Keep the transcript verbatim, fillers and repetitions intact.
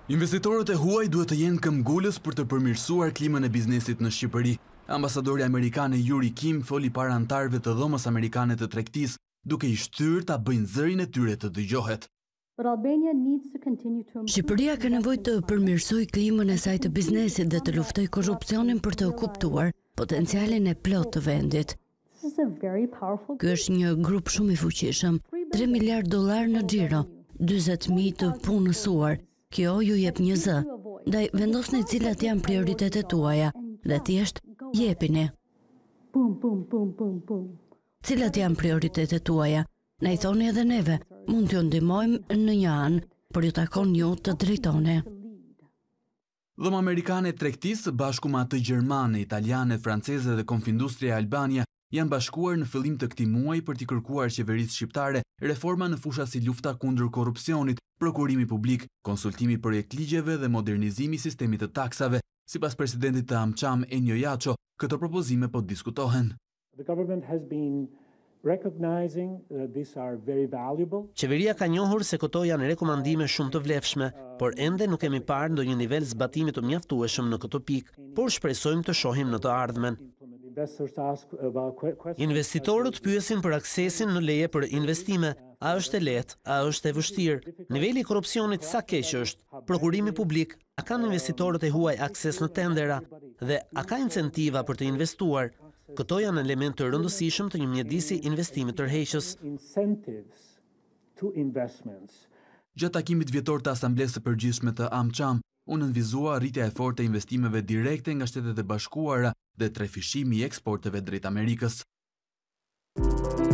Investitorët e huaj duhet të jenë këmbgulës për të përmirësuar klimën e biznesit në Shqipëri. Ambasadorja amerikane Yuri Kim foli para anëtarëve të dhomës amerikane të tregtisë, duke i shtyrë ta bëjnë zërin e tyre të dëgjohet. Shqipëria ka nevojë të përmirësojë klimën e saj të biznesit dhe të luftojë korrupsionin për të kuptuar potencialin e plot të vendit. Ky është një grup shumë i fuqishëm, tre miliardë dollar në xhiro, dyzet mijë të punësuar. Kjo ju jep një zë, ndaj vendosni cilat janë prioritetet tuaja dhe thjesht jepini. Cilat janë prioritetet tuaja? Na i thoni edhe neve, mund t'ju ndihmojmë në një anë, por ju takon ju të drejtoni. Dhoma amerikane e tregtisë bashku me atë gjermane, italiane, franceze dhe Konfindustria e Albania janë bashkuar në fillim të këtij muaji për t'i kërkuar qeverisë shqiptare reforma në fusha si lufta kundër korrupsionit, prokurimi publik, konsultimi projekt ligjeve dhe modernizimi i sistemit të taksave. Sipas presidentit të AmCham Enjo Jaço, këto propozime po diskutohen. Qeveria ka njohur se këto janë rekomandime shumë të vlefshme, por ende nuk kemi parë ndonjë nivel zbatimi të mjaftueshëm në këtë pikë, por shpresojmë të shohim në të ardhmen. Investitorët pyesin për aksesin në leje për investime. A është e lehtë, a është e vështirë? Niveli i korrupsionit sa keq është? Prokurimi publik, a kanë investitorët e huaj akses në tendera dhe a ka incentiva për të investuar? Këto janë element të rëndësishëm të një mjedisi investimi tërheqës. Gjatë takimit vjetor të Asamblesë së Përgjithshme të AmCham, u nënvizua rritja e fortë e investimeve direkte nga Shtetet e Bashkuara dhe trefishimi i eksporteve drejt Amerikës.